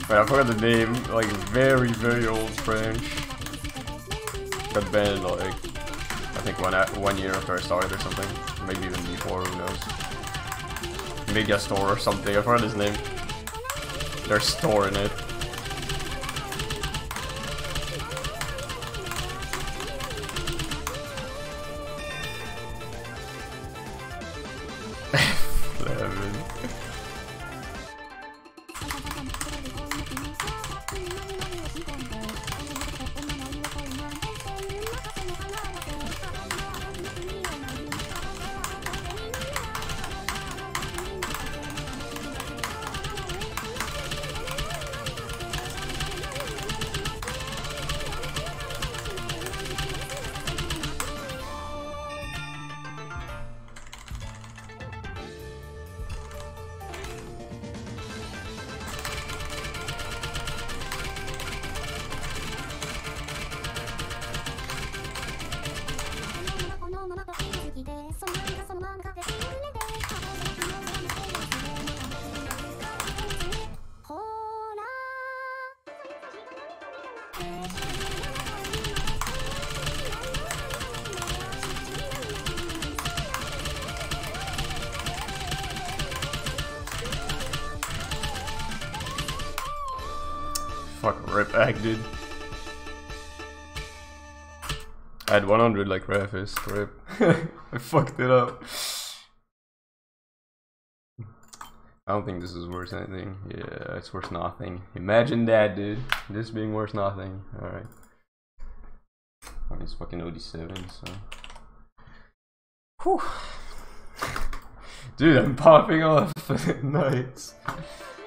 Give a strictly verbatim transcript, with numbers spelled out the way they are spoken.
I forgot the name. Like very, very old French. Got banned like I think one one year after I started or something. Maybe even before. Who knows? Mega Store or something. I forgot his name. There's store in it. Fuck, rip ag, dude. I had one hundred like Rafis, rip. I fucked it up. I don't think this is worth anything. Yeah, it's worth nothing. Imagine that, dude. This being worth nothing. Alright. Oh, he's fucking O D seven, so. Whew. Dude, I'm popping off. Nice.